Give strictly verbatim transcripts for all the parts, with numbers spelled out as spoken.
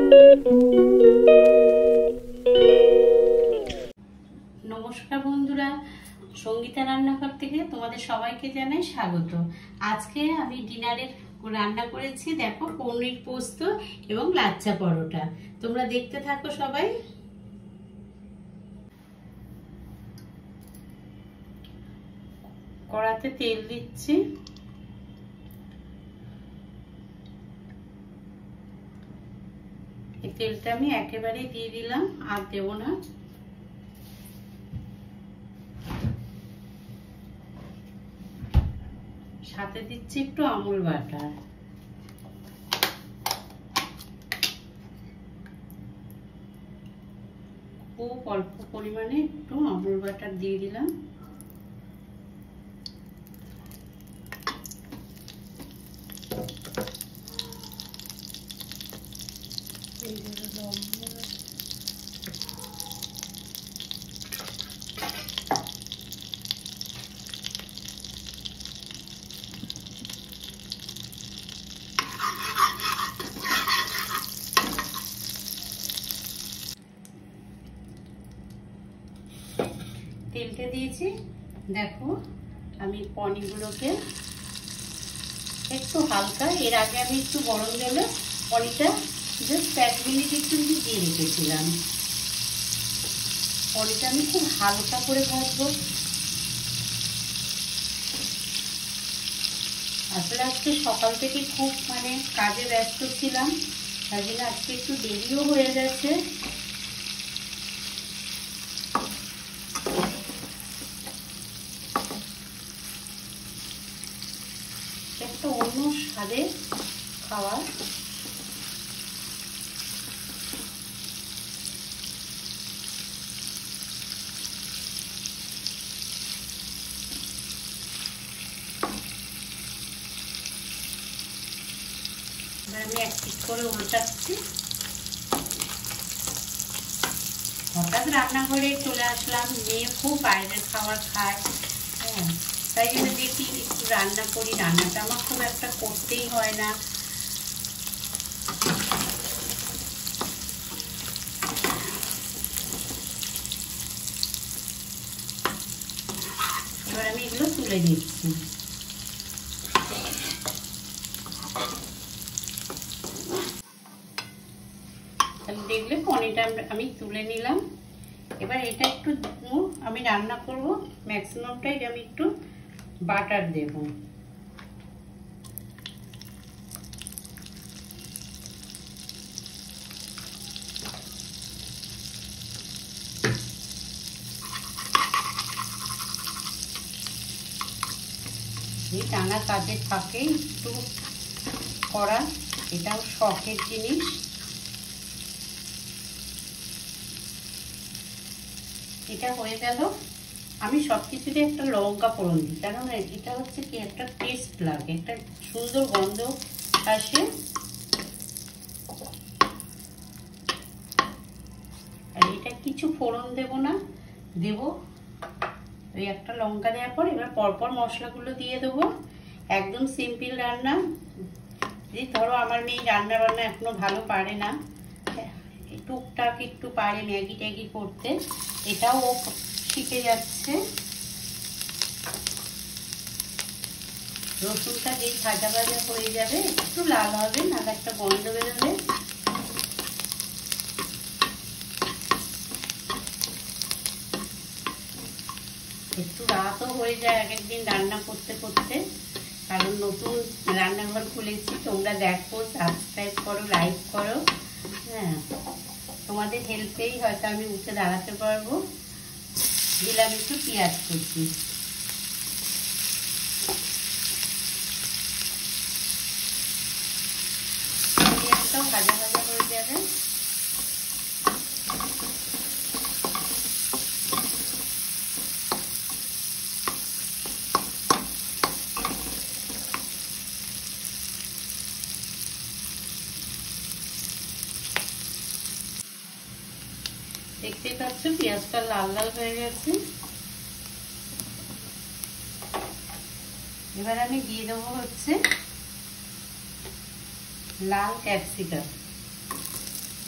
নমস্কার বন্ধুরা, সঙ্গীতা রান্নাঘর থেকে তোমাদের সবাইকে জানাই স্বাগত। আজকে আমি ডিনারের রান্না করেছি, দেখো পনির পোস্ত এবং লাচ্চা পরোটা। তোমরা দেখতে থাকো সবাই। কড়াতে তেল দিচ্ছি। এই তেলটা আমি একেবারে দিয়ে দিলাম, আর দেব না। সাথে দিচ্ছি একটু আমুল বাটার। খুব অল্প পরিমাণে একটু আমুল বাটার দিয়ে দিলাম। তেলটা দিয়েছি, দেখো আমি পনিরগুলোকে একটু হালকা, এর আগে আমি একটু গরম জলে পনিরটা জাস্ট এক মিনিট একটু দিয়ে রেখেছিলাম। পনিরটা আমি খুব হালকা করে ভাজবো। আসলে আজকে সকাল থেকে খুব মানে কাজে ব্যস্ত ছিলাম, তার জন্য আজকে একটু দেরিও হয়ে গেছে। একটা অন্য স্বাদে খাওয়া। আমি এক পিট করে উল্টাচ্ছি। হঠাৎ রান্নাঘরে চলে আসলাম, মেয়ে খুব বাইরের খাবার খায়, হ্যাঁ তাই জন্য দেখি একটু রান্না করি। রান্নাটা আমার খুব একটা করতেই হয় না। এবার আমি এগুলো তুলে নিচ্ছি। দেখলে পনিরটা আমি তুলে নিলাম। এবার এটা একটু আমি রান্না করব, ম্যাক্সিমামটাই আমি একটু বাটার দেব। এই টানা কাজের ফাঁকে একটু করা, এটাও শখের জিনিস। এটা হয়ে গেল। আমি সবকিছুতে একটা লঙ্কা ফোড়ন দিই, কারণ এটা হচ্ছে কি একটা টেস্ট লাগে, একটা সুন্দর গন্ধ আসে। আর এটা কিছু ফোড়ন দেব না, দেব ওই একটা লঙ্কা দেওয়ার পর এবার পরপর মশলাগুলো দিয়ে দেবো। একদম সিম্পল রান্না। এই ধরো আমার মেয়ে রান্না বান্না এখনো ভালো পারে না, টুকটাক একটু পারে ম্যাগি ট্যাগি করতে, এটাও ও শিখে যাচ্ছে। রসুনটা যেই ভাজা ভাজা হয়ে যাবে, একটু লাল হবে, নাহলে একটা গন্ধ বেরোবে। একটু রাতও হয়ে যায় এক একদিন রান্না করতে করতে, কারণ নতুন রান্নাঘর খুলেছি। তোমরা দেখো, সাবস্ক্রাইব করো, লাইক করো, হ্যাঁ তোমাদের হেল্পেই হয়তো আমি উঠে দাঁড়াতে পারবো। দিলাম একটু পেঁয়াজ কুচি। পেঁয়াজটাও ভাজা ভাজা হয়ে যাবে। দেখতে পাচ্ছ পেঁয়াজটা লাল লাল হয়ে গেছে। এবার আমি দিয়ে দেবো হচ্ছে লাল ক্যাপসিকাম।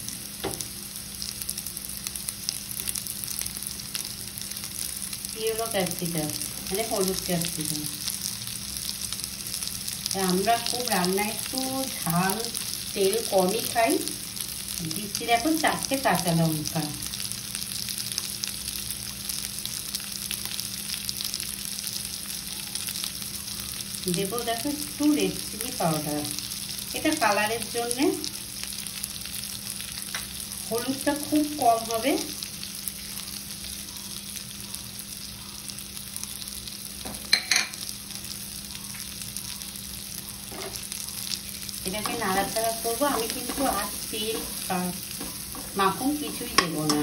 ইয়েলো ক্যাপসিকাম মানে হলুদ ক্যাপসিকাম। আমরা খুব রান্নায় একটু ঝাল তেল কমই খাই। দিচ্ছি দেখো চারটে কাঁচা লঙ্কা। দেবো দেখো একটু রেড চিলি পাউডার, এটা কালারের জন্যে। হলুদটা খুব কম হবে। এটাকে নাড়াচাড়া করবো। আমি কিন্তু আর তেল মাখন কিছুই দেবো না।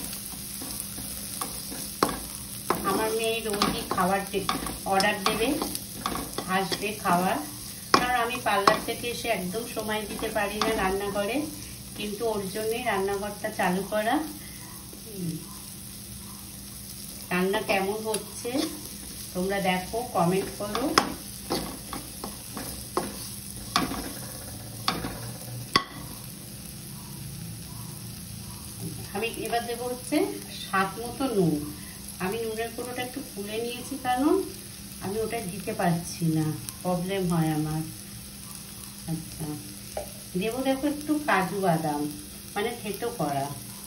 আমার মেয়ে রোজই খাবার অর্ডার দেবে, আসবে খাবার, কারণ আমি পার্লার থেকে এসে একদম সময় দিতে পারি না রান্নাঘরে, কিন্তু ওর জন্যই রান্নাঘরটা চালু করা। রান্না কেমন হচ্ছে তোমরা দেখো, কমেন্ট করো। আমি এবার দেবো হচ্ছে স্বাদ মতো নুন। আমি নুনের কোটোটা একটু ফুলে নিয়েছি, কারণ আমি ওটা দিতে পারছি না, প্রবলেম হয় আমার। আচ্ছা, দেবো দেখো একটু কাজু বাদাম মানে থেতো করা।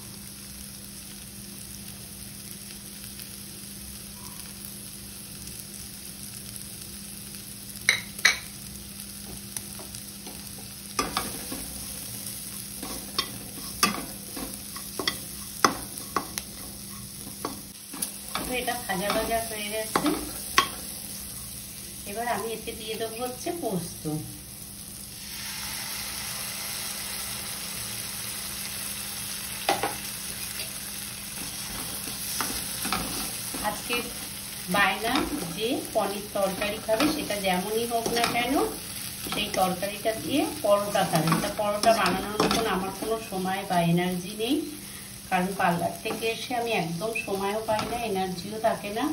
এটা ভাজা ভাজা হয়ে গেছে। এবার আমি এতে দিয়ে দেবো হচ্ছে পোস্ত। আজকে বায়না যে পনির তরকারি খাবে, সেটা যেমনই হোক না কেন সেই তরকারিটা দিয়ে পরোটা খাবে। তা পরোটা বানানোর মতন আমার কোনো সময় বা এনার্জি নেই, কারণ পার্লার থেকে এসে আমি একদম সময়ও পাই না, এনার্জিও থাকে না।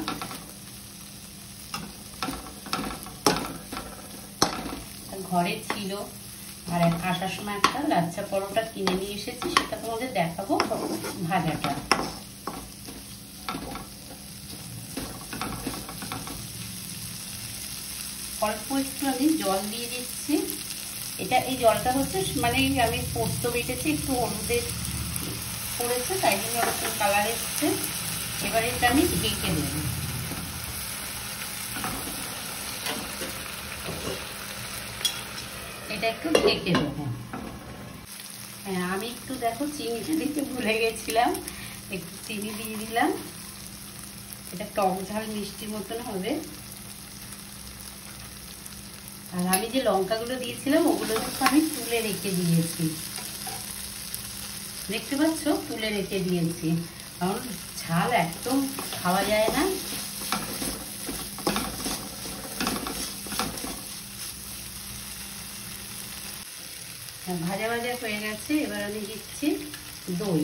ঘরে ছিল, আর আসার সময় একটা লাচ্ছা পরোটা কিনে নিয়ে এসেছি, সেটা তোমাদের দেখাবো ভাজাটা। অল্প একটু আমি জল দিয়ে দিচ্ছি। এটা এই জলটা হচ্ছে মানে আমি পোস্ত বেটেছি, একটু হলুদের পড়েছে, তাই জন্য ওরকম কালার এসছে। এবার এটা আমি ঢেকে দেব। এটা একটু ঢেকে দেবো। হ্যাঁ, আমি একটু দেখো চিনিটা দিতে ভুলে গেছিলাম, একটু চিনি দিয়ে দিলাম। এটা টক ঝাল মিষ্টি মতন হবে। আর আমি যে লঙ্কাগুলো দিয়েছিলাম ওগুলো কিন্তু আমি তুলে রেখে দিয়েছি, দেখতে পাচ্ছ, তুলে রেখে দিয়েছি, কারণ ঝাল একদম খাওয়া যায় না। ভাজা ভাজা হয়ে গেছে। এবার আমি দিচ্ছি দই।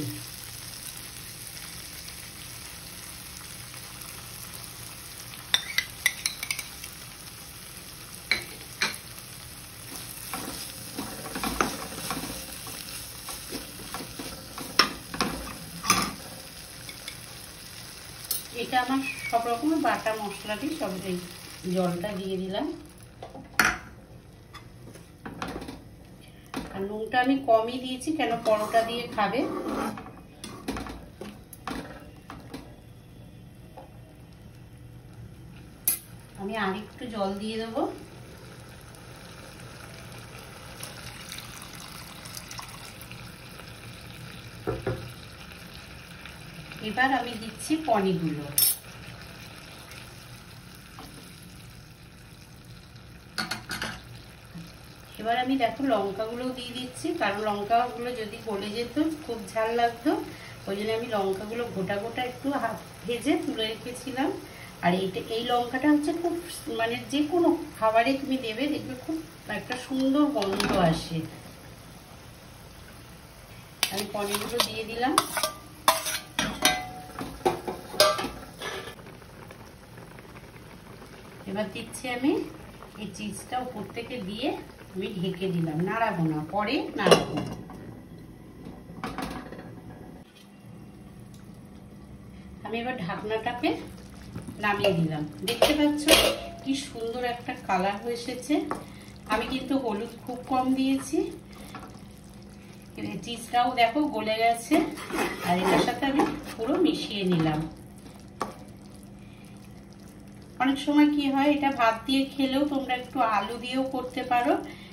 এটা আমার সব রকমের বাটা মশলা দিয়ে সব এই জলটা দিয়ে দিলাম। আর নুনটা আমি কমই দিয়েছি, কেন পরোটা দিয়ে খাবে। আমি আর একটু জল দিয়ে দেবো। এবার আমি দিচ্ছি পনিরগুলো। এবার আমি দেখো লঙ্কাগুলো দিয়ে দিচ্ছি, কারণ লঙ্কাগুলো যদি গলে যেত খুব ঝাল লাগতো, ওই জন্য আমি লঙ্কাগুলো গোটা গোটা একটু হাত ভেজে তুলে রেখেছিলাম। আর এইটা এই লঙ্কাটা হচ্ছে খুব মানে যে কোনো খাবারে তুমি দেবে, দেখবে খুব একটা সুন্দর গন্ধ আসে। আমি পনিরগুলো দিয়ে দিলাম। এবার দিচ্ছি আমি এই চিজটা উপর থেকে দিয়ে আমি ঢেকে দিলাম, নাড়াবো না, পরে নাড়াবো। আমি এবার ঢাকনাটাকে নামিয়ে দিলাম। দেখতে পাচ্ছ কি সুন্দর একটা কালার হয়ে এসেছে। আমি কিন্তু হলুদ খুব কম দিয়েছি। চিজটাও দেখো গলে গেছে। আর এটার সাথে আমি পুরো মিশিয়ে নিলাম। অনেক সময় কি হয়, এটা ভাত দিয়ে খেলেও তোমরা একটু আলু দিয়েও করতে পারো।